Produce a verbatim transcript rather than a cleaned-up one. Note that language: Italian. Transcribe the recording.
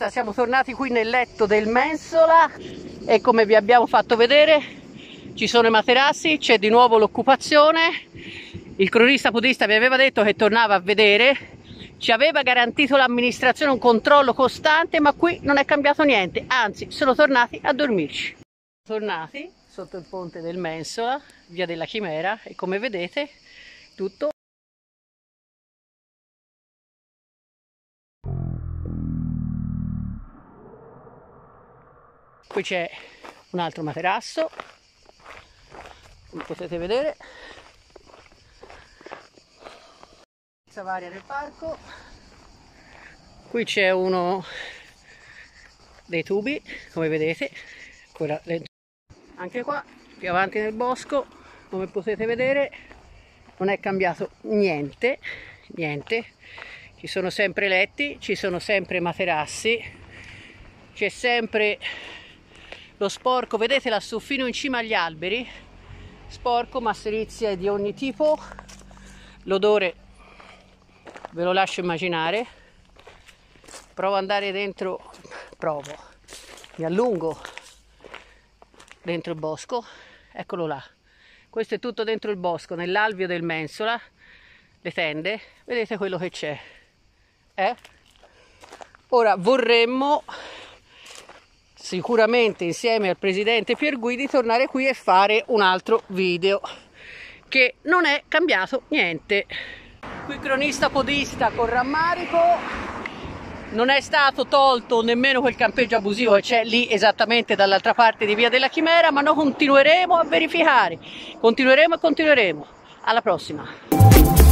cronista, siamo tornati qui nel letto del mensola e come vi abbiamo fatto vedere ci sono i materassi, c'è di nuovo l'occupazione. Il cronista podista vi aveva detto che tornava a vedere, ci aveva garantito l'amministrazione un controllo costante, ma qui non è cambiato niente, anzi sono tornati a dormirci. Tornati sotto il ponte del mensola, via della Chimera, e come vedete tutto. Qui c'è un altro materasso, come potete vedere, varia del parco. Qui c'è uno dei tubi, come vedete, anche qua più avanti nel bosco, come potete vedere non è cambiato niente, niente, ci sono sempre letti, ci sono sempre materassi, c'è sempre lo sporco, vedete lassù fino in cima agli alberi, sporco, masserizie di ogni tipo, l'odore ve lo lascio immaginare. Provo ad andare dentro, provo, mi allungo dentro il bosco, eccolo là, questo è tutto dentro il bosco, nell'alveo del mensola, le tende, vedete quello che c'è, eh? Ora vorremmo sicuramente insieme al presidente Pierguidi tornare qui e fare un altro video, che non è cambiato niente. Qui cronista podista con rammarico, non è stato tolto nemmeno quel campeggio abusivo che c'è lì esattamente dall'altra parte di via della Chimera, ma noi continueremo a verificare, continueremo e continueremo. Alla prossima!